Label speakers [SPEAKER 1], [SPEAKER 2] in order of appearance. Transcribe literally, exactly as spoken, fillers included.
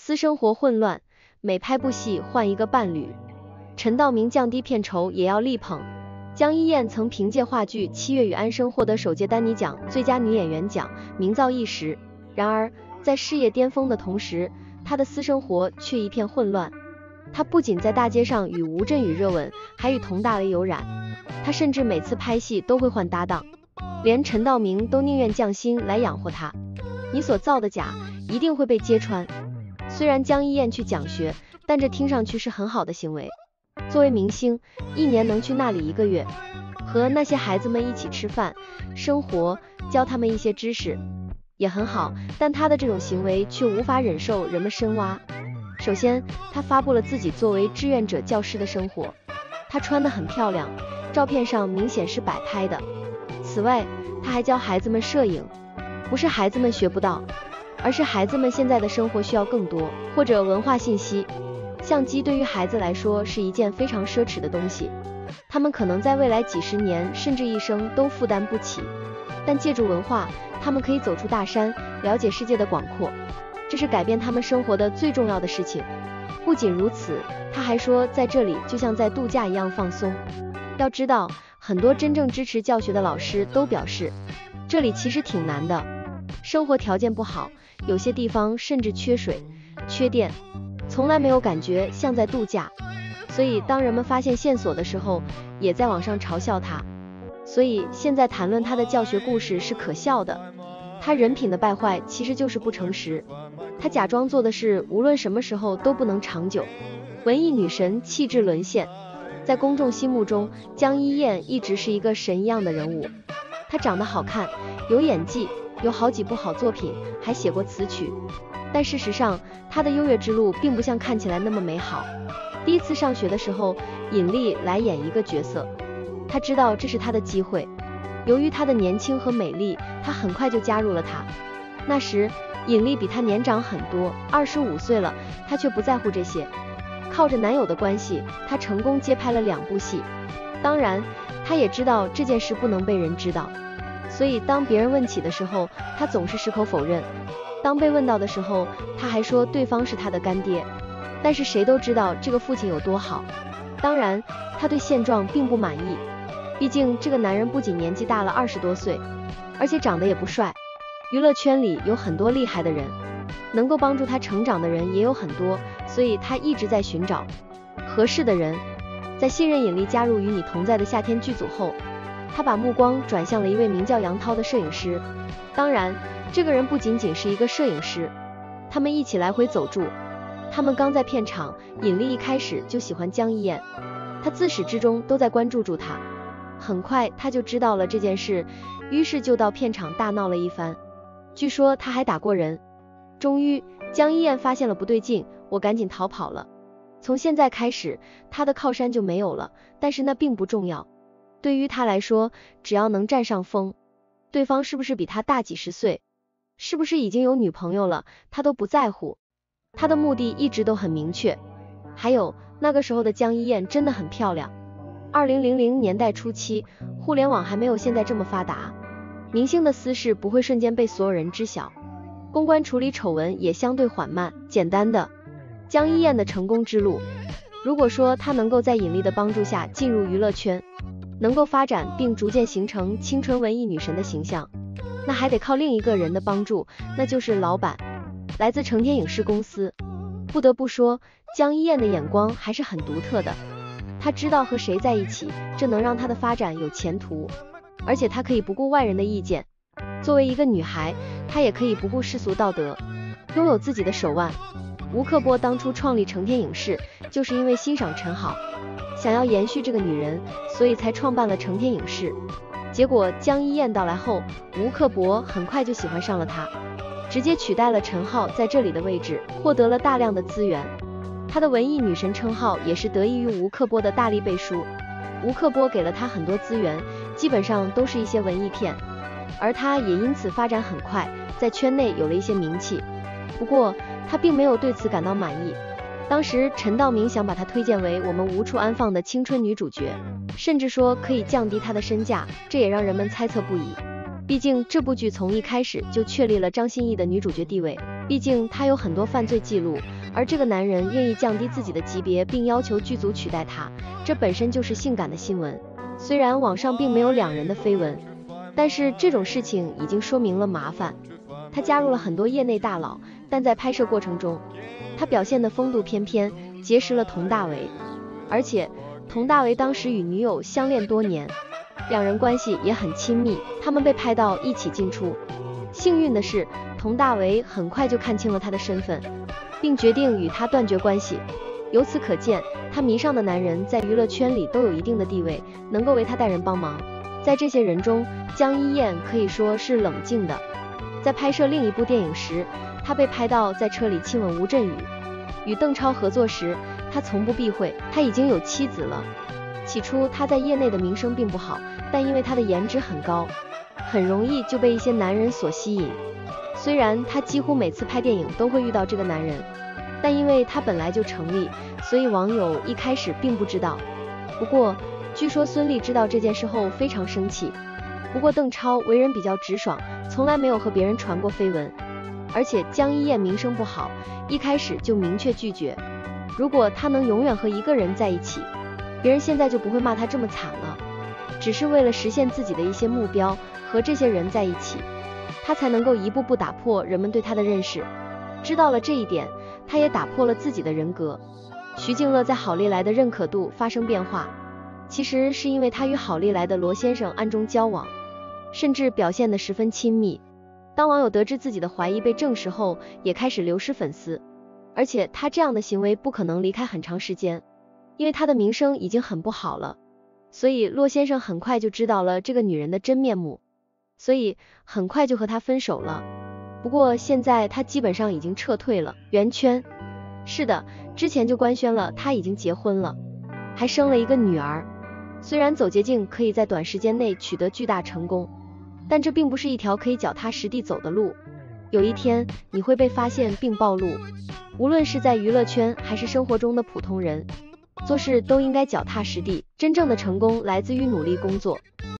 [SPEAKER 1] 私生活混乱，每拍部戏换一个伴侣。陈道明降低片酬也要力捧。江一燕曾凭借话剧《七月与安生》获得首届丹尼奖最佳女演员奖，名噪一时。然而，在事业巅峰的同时，她的私生活却一片混乱。她不仅在大街上与吴镇宇热吻，还与佟大为有染。她甚至每次拍戏都会换搭档，连陈道明都宁愿降薪来养活她。你所造的假一定会被揭穿。虽然江一燕去讲学，但这听上去是很好的行为。作为明星，一年能去那里一个月，和那些孩子们一起吃饭、生活，教他们一些知识，也很好。但他的这种行为却无法忍受人们深挖。首先，他发布了自己作为志愿者教师的生活，他穿得很漂亮，照片上明显是摆拍的。此外，他还教孩子们摄影，不是孩子们学不到，而是孩子们现在的生活需要更多，或者文化信息。相机对于孩子来说是一件非常奢侈的东西，他们可能在未来几十年甚至一生都负担不起。但借助文化，他们可以走出大山，了解世界的广阔，这是改变他们生活的最重要的事情。不仅如此，他还说在这里就像在度假一样放松。要知道，很多真正支持教学的老师都表示，这里其实挺难的，生活条件不好，有些地方甚至缺水、缺电，从来没有感觉像在度假。所以当人们发现线索的时候，也在网上嘲笑他。所以现在谈论他的教学故事是可笑的。他人品的败坏其实就是不诚实，他假装做的事无论什么时候都不能长久。文艺女神气质沦陷，在公众心目中，江一燕一直是一个神一样的人物。她长得好看，有演技，有好几部好作品，还写过词曲。但事实上，她的优越之路并不像看起来那么美好。第一次上学的时候，尹丽来演一个角色，她知道这是她的机会。由于她的年轻和美丽，她很快就加入了她。那时，尹丽比她年长很多，二十五岁了，她却不在乎这些。靠着男友的关系，她成功接拍了两部戏。当然，她也知道这件事不能被人知道，所以当别人问起的时候，她总是矢口否认。当被问到的时候，她还说对方是她的干爹。但是谁都知道这个父亲有多好。当然，她对现状并不满意，毕竟这个男人不仅年纪大了二十多岁，而且长得也不帅。娱乐圈里有很多厉害的人，能够帮助他成长的人也有很多，所以他一直在寻找合适的人。在信任引力加入与你同在的夏天剧组后，他把目光转向了一位名叫杨涛的摄影师。当然，这个人不仅仅是一个摄影师。他们一起来回走住。他们刚在片场，尹丽一开始就喜欢江一燕，他自始至终都在关注住她。很快他就知道了这件事，于是就到片场大闹了一番。据说他还打过人。终于，江一燕发现了不对劲，我赶紧逃跑了。从现在开始，他的靠山就没有了，但是那并不重要。对于他来说，只要能占上风，对方是不是比他大几十岁，是不是已经有女朋友了，他都不在乎。他的目的一直都很明确。还有，那个时候的江一燕真的很漂亮。二零零零年代初期，互联网还没有现在这么发达，明星的私事不会瞬间被所有人知晓，公关处理丑闻也相对缓慢。简单的，江一燕的成功之路，如果说她能够在引力的帮助下进入娱乐圈，能够发展并逐渐形成清纯文艺女神的形象，那还得靠另一个人的帮助，那就是老板，来自成天影视公司。不得不说，江一燕的眼光还是很独特的。她知道和谁在一起，这能让她的发展有前途，而且她可以不顾外人的意见。作为一个女孩，她也可以不顾世俗道德，拥有自己的手腕。吴克波当初创立成天影视，就是因为欣赏陈好，想要延续这个女人，所以才创办了成天影视。结果江一燕到来后，吴克博很快就喜欢上了她，直接取代了陈浩在这里的位置，获得了大量的资源。她的文艺女神称号也是得益于吴克波的大力背书。吴克波给了她很多资源，基本上都是一些文艺片，而她也因此发展很快，在圈内有了一些名气。不过她并没有对此感到满意。当时陈道明想把她推荐为我们无处安放的青春女主角，甚至说可以降低她的身价，这也让人们猜测不已。毕竟这部剧从一开始就确立了张歆艺的女主角地位。 毕竟他有很多犯罪记录，而这个男人愿意降低自己的级别，并要求剧组取代他，这本身就是性感的新闻。虽然网上并没有两人的绯闻，但是这种事情已经说明了麻烦。他加入了很多业内大佬，但在拍摄过程中，他表现得风度翩翩，结识了佟大为。而且佟大为当时与女友相恋多年，两人关系也很亲密，他们被拍到一起进出。幸运的是，佟大为很快就看清了他的身份，并决定与他断绝关系。由此可见，他迷上的男人在娱乐圈里都有一定的地位，能够为他带人帮忙。在这些人中，江一燕可以说是冷静的。在拍摄另一部电影时，他被拍到在车里亲吻吴镇宇。与邓超合作时，他从不避讳他已经有妻子了。起初他在业内的名声并不好，但因为他的颜值很高，很容易就被一些男人所吸引。虽然他几乎每次拍电影都会遇到这个男人，但因为他本来就成立，所以网友一开始并不知道。不过据说孙俪知道这件事后非常生气。不过邓超为人比较直爽，从来没有和别人传过绯闻。而且江一燕名声不好，一开始就明确拒绝。如果他能永远和一个人在一起，别人现在就不会骂他这么惨了。只是为了实现自己的一些目标，和这些人在一起，他才能够一步步打破人们对他的认识。知道了这一点，他也打破了自己的人格。徐静乐在好利来的认可度发生变化，其实是因为他与好利来的罗先生暗中交往，甚至表现得十分亲密。当网友得知自己的怀疑被证实后，也开始流失粉丝。而且他这样的行为不可能离开很长时间，因为他的名声已经很不好了。所以骆先生很快就知道了这个女人的真面目，所以很快就和她分手了。不过现在他基本上已经撤退了圆圈。是的，之前就官宣了他已经结婚了，还生了一个女儿。虽然走捷径可以在短时间内取得巨大成功，但这并不是一条可以脚踏实地走的路。有一天你会被发现并暴露。无论是在娱乐圈还是生活中的普通人，做事都应该脚踏实地，真正的成功来自于努力工作。